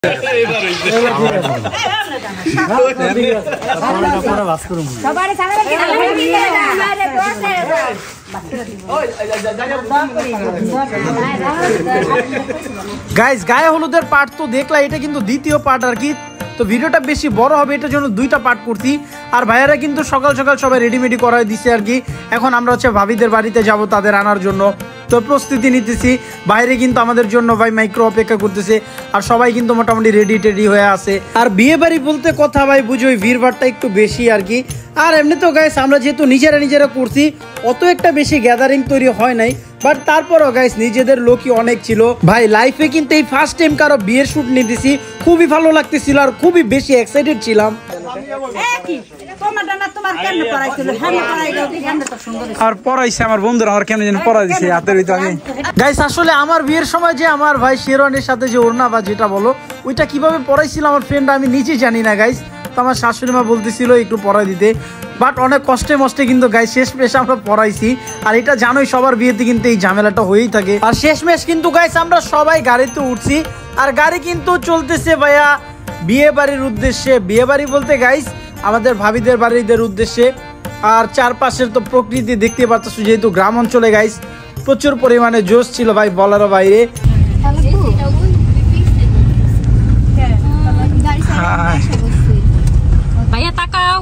Guys গায়ে হলুদের part তো দেখলা, এটা কিন্তু দ্বিতীয় পার্ট আর কি। তো ভিডিওটা বেশি বড় হবে এটার জন্য দুইটা পার্ট করছি। আর ভাইয়ারা কিন্তু সকাল সকাল সবাই রেডিমেডি করাই দিছে আর কি। এখন আমরা হচ্ছে ভাবিদের বাড়িতে যাব তাদের আনার জন্য, তো প্রস্তুতি নিতেছি। বাইরে কিন্তু আমাদের জন্য ভাই মাইক্রো অপেক্ষা করতেছে, আর সবাই কিন্তু মোটামুটি রেডি টেডি হয়ে আছে। আর বিয়ে বাড়ি বলতে কথা ভাই বুঝোই ভিড়ভাড়টা একটু বেশি আর কি। আর এমনি তো গাইস আমরা যেহেতু নিজেরা করছি, অত একটা বেশি গ্যাদারিং তৈরি হয় নাই, বাট তারপরও গাইস নিজেদের লোকই অনেক ছিল ভাই। লাইফে কিন্তু এই ফার্স্ট টাইম কারো বিয়ের শুট নিতেছি, খুবই ভালো লাগতেছিল আর খুবই বেশি এক্সাইটেড ছিলাম। আর পড়াইছে আমার বন্ধুরা, আমার কেন যেন পড়া দিছে হাতের ভিতরে। আমি গাইস আসলে আমার বিয়ের সময় যে আমার ভাই শেরওয়ানির সাথে যে ওড়না বা যেটা বলো ওইটা কিভাবে পড়াইছিল আমার ফ্রেন্ড আমি নিজে জানি না গাইস। তো আমার শাশুড়ি মা বলতেছিল একটু পড়াই দিতে, বাট অনেক কষ্টে মষ্টে কিন্তু গাইস শেষমেশ আমরা পড়াইছি। আর এটা জানোই সবার বিয়েতে কিন্তু এই ঝামেলাটা হয়েই থাকে। আর শেষমেশ কিন্তু গাইস আমরা সবাই গাড়িতে উঠছি, আর গাড়ি কিন্তু চলতেছে ভাইয়া বিয়ে বাড়ির উদ্দেশ্যে। বিয়ে বাড়ি বলতে গাইস আমাদের ভাবিদের বাড়িদের উদ্দেশ্যে। আর চারপাশের তো প্রকৃতি দেখতে পাচ্ছ, যেহেতু গ্রাম অঞ্চলে গাইস প্রচুর পরিমাণে জোশ ছিল ভাই বলার বাইরে। ভাইয়া তাকাও।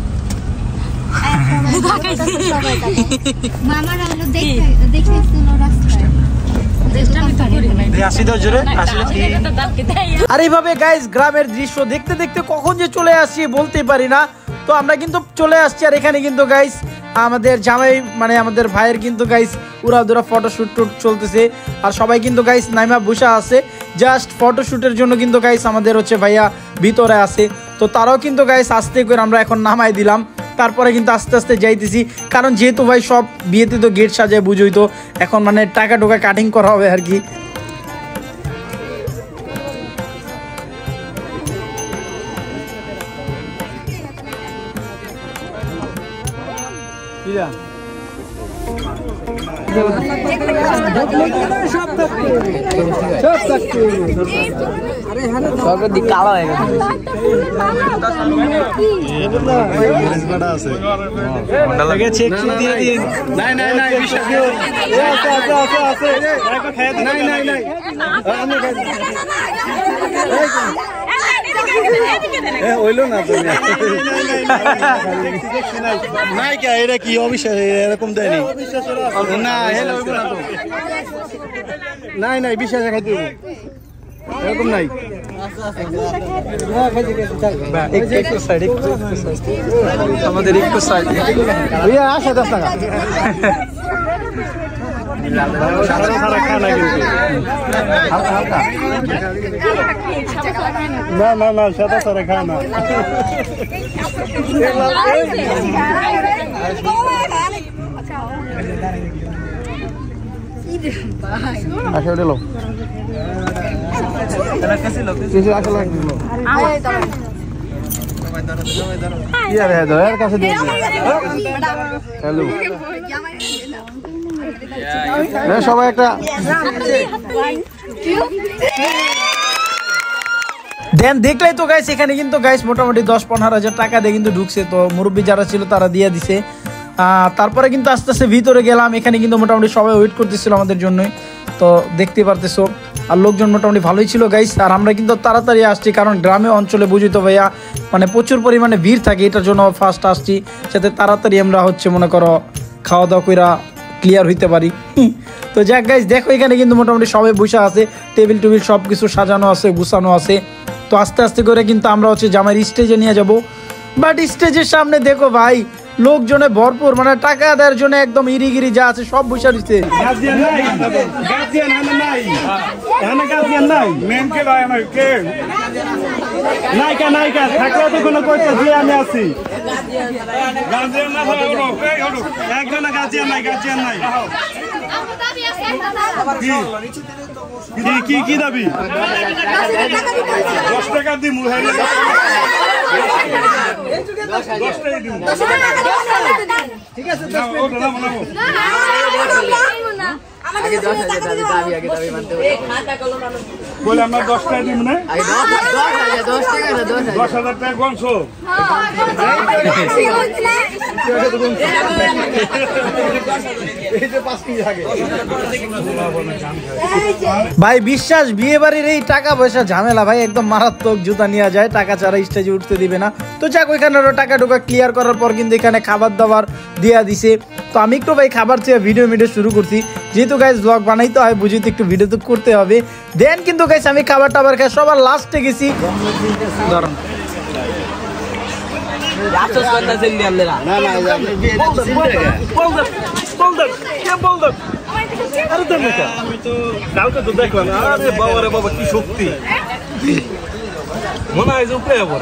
আর এইভাবে গাইস গ্রামের দৃশ্য দেখতে দেখতে কখন যে চলে আসছি বলতে পারি না। তো আমরা কিন্তু চলে আসছি, আর এখানে কিন্তু গাইস আমাদের জামাই মানে আমাদের ভাইয়ের কিন্তু গাইস উড়াধুরা ফটোশুট চলতেছে। আর সবাই কিন্তু গাইস নাইমা বসা আছে জাস্ট ফটোশুটের জন্য, কিন্তু গাইস আমাদের হচ্ছে ভাইয়া ভিতরে আছে। তো তারাও কিন্তু গাইস আস্তে করে আমরা এখন নামাই দিলাম, তারপরে কিন্তু আস্তে আস্তে যাইতেছি। কারণ যেহেতু ভাই সব বিয়েতে তো গেট সাজায় বুঝোই, তো এখন মানে টাকা টোকা কাটিং করা হবে আর কি। কালো হয়ে গেছে। এটা কি অবিশ্বাস এরকম দেয়নি নাই বিশ্বাস খাইতে এরকম নাই। আমাদের একটু সাইড আসে 10 টাকা না সাদা সারা খায় না। আসে ওটা লোক কিছু আসে লাগছিল কাছে দিয়ে হ্যালো সবাই একটা দেন দেখলেই তো গাইস এখানে কিন্তু গাইস মোটামুটি 10-15 হাজার টাকা দিয়ে কিন্তু ঢুকছে। তো মুরব্বী যারা ছিল তারা দিয়ে দিছে। তারপরে কিন্তু আস্তে আস্তে ভিতরে গেলাম, এখানে কিন্তু মোটামুটি সবাই ওয়েট করতেছিল আমাদের জন্যই। তো দেখতে পারতেছো আর লোকজন মোটামুটি ভালোই ছিল গাইস। আর আমরা কিন্তু তাড়াতাড়ি আসছি, কারণ গ্রামে অঞ্চলে বুঝি তো ভাইয়া মানে প্রচুর পরিমাণে ভিড় থাকে, এটার জন্য ফার্স্ট আসছি যাতে তাড়াতাড়ি আমরা হচ্ছে মনে করো খাওয়া দাওয়া কইরা ক্লিয়ার হইতে পারি। তো যাক গাইস দেখো এখানে কিন্তু মোটামুটি সবাই বসে আছে, টেবিল টেবিল সব কিছু সাজানো আছে গুছানো আছে। তো আস্তে আস্তে করে কিন্তু আমরা হচ্ছে জামাইয়ের স্টেজে নিয়ে যাব। বাট স্টেজের সামনে দেখো ভাই লোকজনে ভরপুর, মানে টাকা দেওয়ার জন্য একদম ইরিগিরি যা আছে সব বসে দিচ্ছে। আমি আছি কি দাবি 10 টাকা দিব ঠিক আছে বলে আমরা 10 টাকা দিব না 10,000 টাকা গনছো ভাই বিশ্বাস বিয়ে বাড়ির এই টাকা পয়সা ঝামেলা ভাই একদম মারাত্মক, জুতা নিয়ে যায়, টাকা ছাড়া স্টেজে উঠতে দিবে না। তো যাক ওইখানে টাকা ঢোকা ক্লিয়ার করার পর কিন্তু এখানে খাবার দাবার দিয়া দিছে। তো আমি একটু ভাই খাবার চেয়ে ভিডিও শুরু করছি, যেহেতু গাইস ব্লগ বানাইতে হয় বুঝি তো একটু ভিডিও তো করতে হবে। দেন কিন্তু গাইস আমি খাবার টাবার খাই সবার লাস্টে গেছি। ধরুন আমি তো কালকে তো দেখলাম, আরে বাবা রে বাবা কি শক্তি, মনে হয় যে উপরে পড়ে।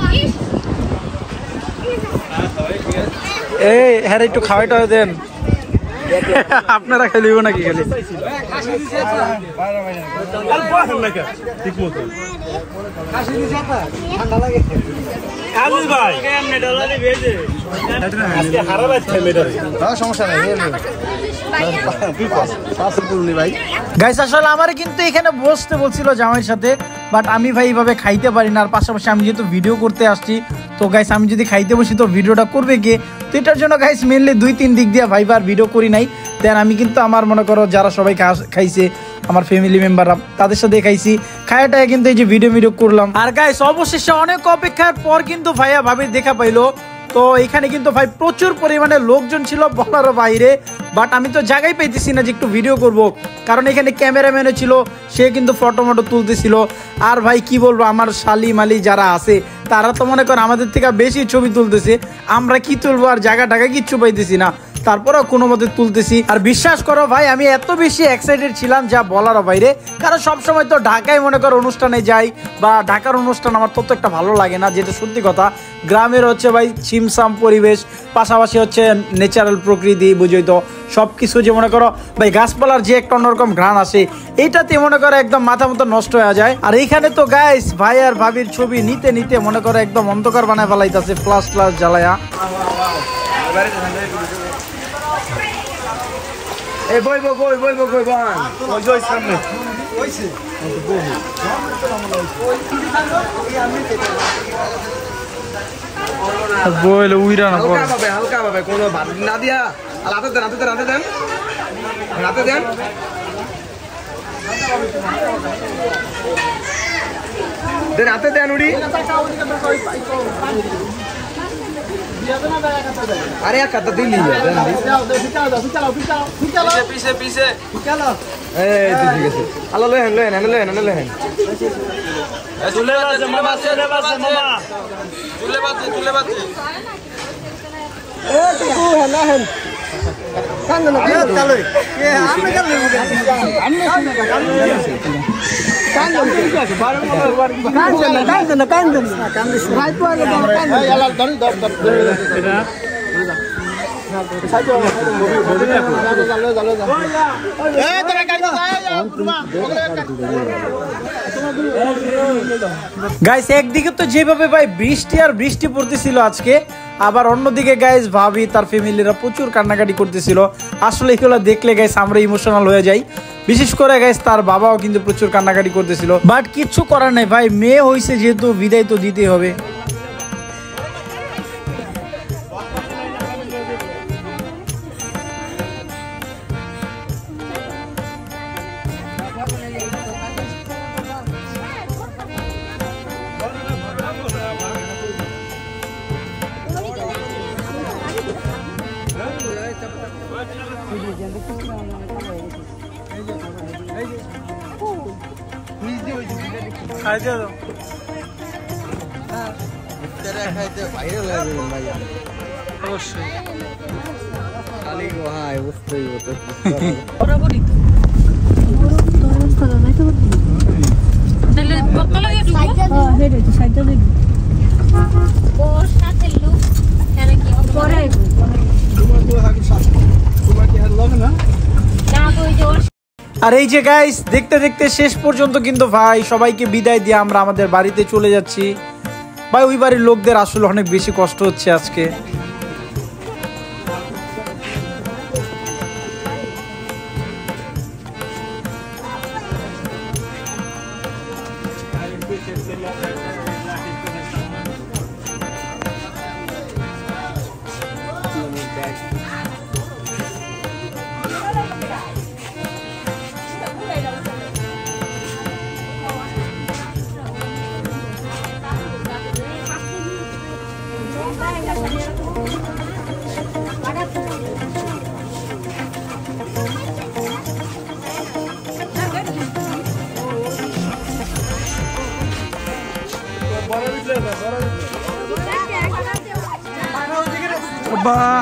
এই হ্যাঁ একটু খাওয়াইটা দেন, আপনারা খেলিব নাকি খালি ঠিক মতো গাইস আসলে আমার কিন্তু এখানে বসতে বলছিল জামাইয়ের সাথে, বাট আমি ভাই এইভাবে খাইতে পারি না। আর পাশাপাশি আমি যেহেতু ভিডিও করতে আসছি, তো গাইস আমি যদি খাইতে বসি তো ভিডিওটা করবে কে? তো এটার জন্য গাইস মেনলি 2-3 দিক দিয়ে ভাইবার ভিডিও করি নাই। দেন আমি কিন্তু আমার মনে করো যারা সবাই খাইছে আমার ফ্যামিলি মেম্বাররা তাদের সাথে খাইছি, খায়াটায় কিন্তু এই যে ভিডিও করলাম। আর গাইস অবশেষে অনেক অপেক্ষার পর কিন্তু ভাইয়া ভাবির দেখা পাইলো। তো এখানে কিন্তু ভাই প্রচুর পরিমাণে লোকজন ছিল বলারও বাইরে, বাট আমি তো জায়গায় পাইতেছি না যে একটু ভিডিও করব, কারণ এখানে ক্যামেরাম্যানও ছিল, সে কিন্তু ফটো তুলতেছিল। আর ভাই কি বলবো, আমার শালি মালি যারা আছে তারা তো মনে করেন আমাদের থেকে বেশি ছবি তুলতেছে, আমরা কি তুলবো আর জায়গা টাকা কিচ্ছু পাইতেছি না, তারপরেও কোনো মতে তুলতেছি। আর বিশ্বাস করো ভাই আমি এত বেশি এক্সাইটেড ছিলাম যা বলারও বাইরে, কারণ সবসময় তো ঢাকায় মনে করো অনুষ্ঠানে যাই, বা ঢাকার অনুষ্ঠান আমার তত একটা ভালো লাগে না, যেটা সত্যি কথা। গ্রামের হচ্ছে ভাই ছিমছাম পরিবেশ, পাশাপাশি হচ্ছে ন্যাচারাল প্রকৃতি, বুঝোই তো সব কিছু, যে মনে করো ভাই গাছপালার যে একটা অন্যরকম ঘ্রাণ আসে, এইটাতে মনে করো একদম মাথা মতো নষ্ট হয়ে যায়। আর এইখানে তো গাইস ভাই আর ভাবির ছবি নিতে নিতে মনে করো একদম অন্ধকার বানায় ফেলাইতেছে ফ্লাশ জ্বালায়া। এই বইবো বান ওই যে সামনে বইলে উইরা না পড়ে হালকা ভাবে কোনো ভাত না দিয়া, আর হাতে দেন হাতে দেন উড়ি। আরে এক হাতে দিলি পিছে এই ঠিক আছে। আল্লাহ লহেন চলে বাজে মামা চলে বাজে গাইস একদিকে তো যেভাবে ভাই বৃষ্টি পড়তেছিল আজকে, আবার অন্যদিকে গাইস ভাবি তার ফ্যামিলিরা প্রচুর কান্নাকাটি করতেছিল। আসলে এগুলো দেখলে গাইস আমরা ইমোশনাল হয়ে যাই, বিশেষ করে গাইস তার বাবাও কিন্তু প্রচুর কান্নাকাটি করতেছিল, বাট কিচ্ছু করার নাই ভাই, মেয়ে হয়েছে যেহেতু বিদায় তো দিতেই হবে। আর এই যে গাইস দেখতে দেখতে শেষ পর্যন্ত কিন্তু ভাই সবাইকে বিদায় দিয়ে আমরা আমাদের বাড়িতে চলে যাচ্ছি। ভাই ওই বাড়ির লোকদের আসলে অনেক বেশি কষ্ট হচ্ছে আজকে। বাহ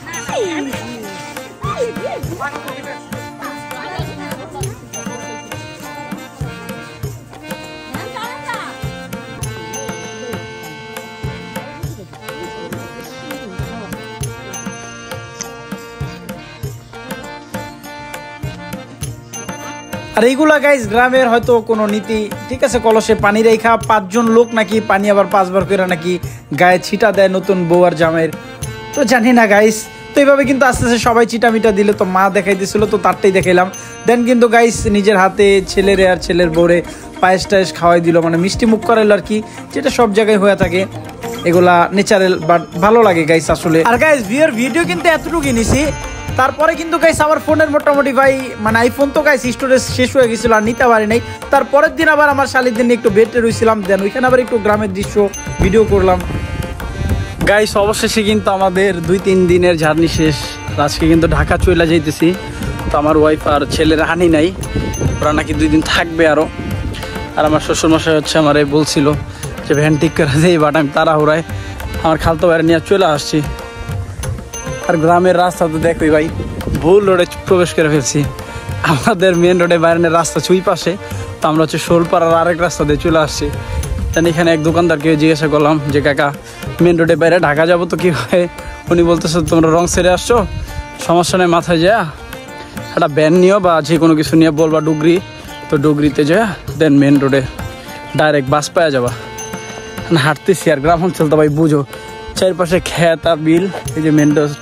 আর এইগুলা গাইস গ্রামের হয়তো কোনো নীতি, ঠিক আছে, কলসে পানি রেখা 5 জন লোক নাকি পানি আবার 5 বার করে নাকি গায়ে ছিটা দেয় নতুন বউ আর জামাইয়ের, তো জানি না গাইস। তো এইভাবে কিন্তু আস্তে আস্তে সবাই চিটা মিটা দিল, তো মা দেখাই দিছিল, তো তারটাই দেখাইলাম। দেন কিন্তু গাইস নিজের হাতে ছেলেরে আর ছেলের বউরে পায়েস টায়েস খাওয়াই দিল, মানে মিষ্টি মুখ করাইলো আর কি, যেটা সব জায়গায় হয়ে থাকে। এগুলা ন্যাচারাল বাট ভালো লাগে গাইস আসলে। আর গাইস বিয়ের ভিডিও কিন্তু এতটুকুই নিছি। তারপরে কিন্তু গাইস আমার ফোনের মোটামুটি ভাই মানে আইফোন তো গাইস স্টোরেজ শেষ হয়ে গেছিল, আর নিতে পারি নাই। তারপরের দিন আবার আমার শালির দিন একটু বেডে রয়েছিলাম, দেন ওইখানে আবার একটু গ্রামের দৃশ্য ভিডিও করলাম। গাইস অবশেষে কিন্তু আমাদের 2-3 দিনের জার্নি শেষ। আজকে কিন্তু ঢাকা চলে যাইতেছি। তো আমার ওয়াইফ আর ছেলের হানি নাই, ওরা নাকি 2 দিন থাকবে আরও। আর আমার শ্বশুরমশাই হচ্ছে আমার বলছিল যে ভ্যান ঠিক করে দেই, বাট আমি তাড়াহুড়ায় আমার খালতো বাইরে নিয়ে চলে আসছি। আর গ্রামের রাস্তা তো দেখবি ভাই, ভুল রোডে প্রবেশ করে ফেলছি। আমাদের মেন রোডে বাইরের রাস্তা ছুঁই পাশে, তো আমরা হচ্ছে শোলপাড়ার আরেক রাস্তা দিয়ে চলে আসছি। তাই এখানে এক দোকানদারকে জিজ্ঞাসা করলাম যে কাকা মেন রোডে বাইরে ঢাকা যাবো তো কী হয়? উনি বলতেছে তোমরা রং সেরে আসছো, সমস্যা নেই, মাথায় যা একটা ব্যান নিও বা যে কোনো কিছু নিয়ে বলবা ডুগরি, তো ডুগরিতে যা দেন মেন রোডে ডাইরেক্ট বাস পাওয়া যাবা। হাঁটতেছি আর গ্রাম অঞ্চল তো ভাই বুঝো, চারপাশে খেত আর বিল, এই যে মেন রোড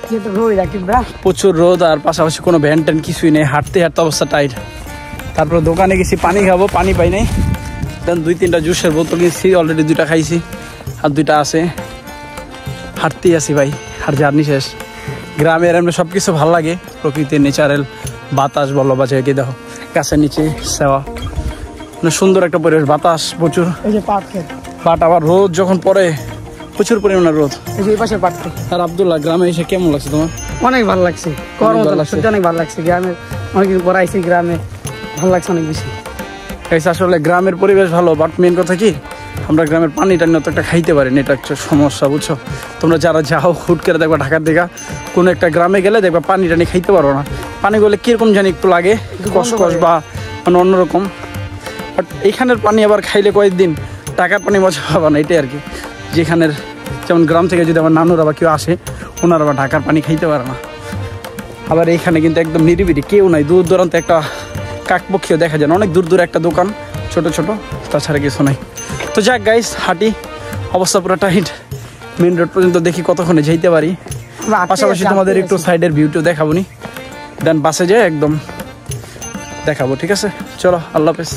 প্রচুর রোদ, আর পাশাপাশি কোনো ভ্যান ট্যান কিছুই নেই। হাঁটতে হাঁটতে অবস্থা টাইট। তারপর দোকানে গেছি পানি খাবো, পানি পাই নাই। দেন 2-3টা জুসের বোতল কিনছি, অলরেডি 2টা খাইছি আর 2টা আছে। হাঁটতেই আছি ভাই, আর জার্নি শেষ। গ্রামের এমনি সব কিছু ভালো লাগে, প্রকৃতির ন্যাচারাল বাতাস বলো বা জায়গায় দেখো গাছের নিচে সেবা, মানে সুন্দর একটা পরিবেশ, বাতাস প্রচুর। পাট আবার রোদ যখন পড়ে প্রচুর পরিমাণে রোদ। আর আব্দুল্লাহ গ্রামে এসে কেমন লাগছে তোমার? অনেক ভালো লাগছে, অনেক ভালো লাগছে। গ্রামে অনেকদিন পর আইছি, গ্রামে ভালো লাগছে অনেক বেশি। আসলে গ্রামের পরিবেশ ভালো, বাট মেন কথা কি আমরা গ্রামের পানি টানি অত একটা খাইতে পারি না, এটা একটা সমস্যা বুঝছো। তোমরা যারা যাও হুট করে দেখবা ঢাকার দিকে কোনো একটা গ্রামে গেলে দেখবা পানি টানি খাইতে পারো না। পানি গেলে কীরকম জানি একটু লাগে, কসকস বা মানে অন্যরকম। বাট এখানের পানি আবার খাইলে কয়েকদিন টাকার পানি মজা পাবা না, এটাই আর কি। যেখানের যেমন গ্রাম থেকে যদি আমার নানুরা বা কেউ আসে, ওনারা আবার ঢাকার পানি খাইতে পারে না। আবার এইখানে কিন্তু একদম নিরিবিলি, কেউ নাই, দূর দূরান্তে একটা কাকপক্ষীও দেখা যায় না, অনেক দূর দূর একটা দোকান ছোট ছোট, তাছাড়া কিছু নাই। তো যাক গাইস, হাঁটি, অবস্থা পুরো টাইট। মেন রোড পর্যন্ত দেখি কতক্ষণে যাইতে পারি, পাশাপাশি তোমাদের একটু সাইডের ভিউটিও দেখাবো নি, দেন বাসে যাই একদম দেখাবো, ঠিক আছে? চলো, আল্লাহ হাফেজ।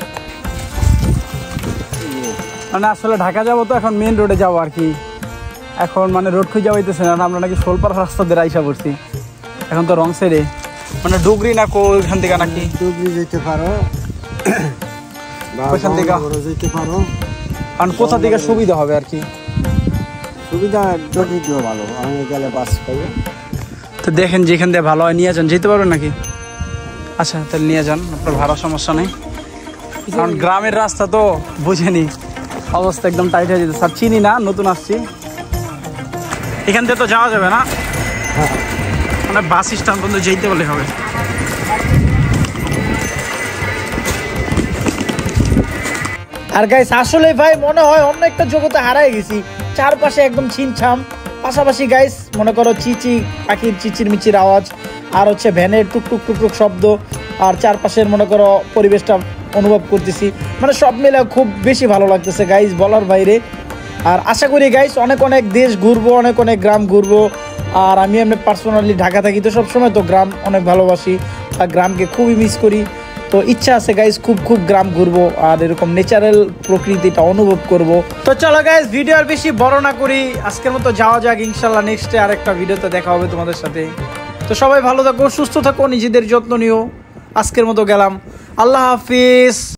মানে আসলে ঢাকা যাবো তো এখন মেন রোডে যাবো আর কি। এখন মানে রোড খুঁজে যাইতেছে না, আমরা নাকি শোলপাড়া রাস্তা দিয়ে আইসা পড়ছি। এখন তো রং সাইডে মানে ডুগরি না কো ওইখান থেকে নাকি ডুগরি যেতে পারো, ওইখান থেকে যেতে পারো। কারণ কোথা থেকে সুবিধা হবে আর কি, সুবিধা ডুগরি দিও ভালো, আমি গেলে বাস পাই। তো দেখেন যেখান দিয়ে ভালো হয় নিয়ে যান, যেতে পারবেন নাকি? আচ্ছা তাহলে নিয়ে যান, আপনার ভাড়া সমস্যা নেই। কারণ গ্রামের রাস্তা তো বুঝেনি, অবস্থা একদম টাইট হয়ে যেতে। স্যার চিনি না, নতুন আসছি, এখান থেকে তো যাওয়া যাবে না, মানে বাস স্ট্যান্ড পর্যন্ত যেতে বলে হবে। আর গাইস আসলে ভাই মনে হয় অন্য একটা জগতে হারাই গেছি, চারপাশে একদম ছিমছাম, পাশাপাশি গাইস মনে করো চিচি পাখির চিচির মিচির আওয়াজ, আর হচ্ছে ভ্যানের টুকটুক টুকটুক শব্দ, আর চারপাশের মনে করো পরিবেশটা অনুভব করতেছি, মানে সব মিলে খুব বেশি ভালো লাগতেছে গাইস, বলার বাইরে। আর আশা করি গাইস অনেক অনেক দেশ ঘুরবো, অনেক অনেক গ্রাম ঘুরবো। আর আমি এমনি পার্সোনালি ঢাকা থাকি, তো সবসময় তো গ্রাম অনেক ভালোবাসি, আর গ্রামকে খুবই মিস করি। তো ইচ্ছা আছে গাইস খুব গ্রাম ঘুরবো আর এরকম ন্যাচারাল প্রকৃতিটা অনুভব করব। তো চলো গাইস ভিডিও আর বেশি বড় না করি, আজকের মতো যাওয়া যাক। ইনশাল্লাহ নেক্সটে আরেকটা ভিডিওতে দেখা হবে তোমাদের সাথে। তো সবাই ভালো থাকো, সুস্থ থাকো, নিজেদের যত্ন নিও। আজকের মতো গেলাম, আল্লাহ হাফিজ।